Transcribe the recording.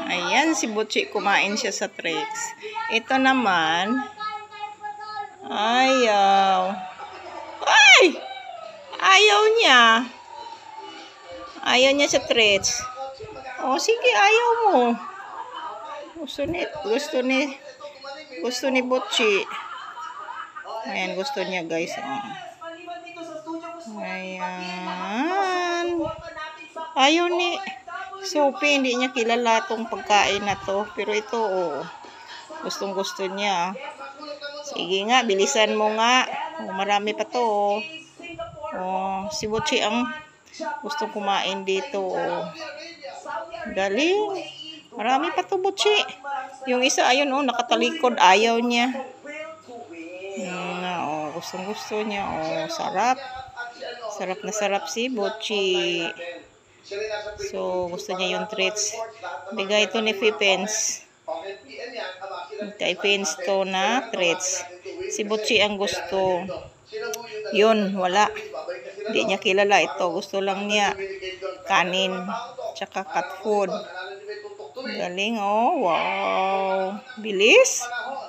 Ayan, si Butchie kumain siya sa treats. Ito naman, ayaw. Ay! Ayaw niya. Ayaw niya sa treats. O, sige, ayaw mo. Gusto ni Butchie. Ayan, gusto niya, guys. Ayan. Ayaw ni Sophie, hindi niya kilala itong pagkain na to. Pero ito, oh, gustong-gusto niya. Sige nga, bilisan mo nga. Oh, marami pa to, oh. Oh, si Butchie ang gustong kumain dito, oh. Galing. Marami pa to, Butchie. Yung isa, ayun, oh, nakatalikod. Ayaw niya. Oh, gustong-gusto niya. Oh, sarap. Sarap na sarap si Butchie. So, gusto niya yung treats. Bigay ito ni Pipens. Kay Pins to na treats. Si Butchie ang gusto. Yun, wala. Hindi niya kilala ito. Gusto lang niya kanin. Tsaka cat food. Galing, oh. Wow. Bilis.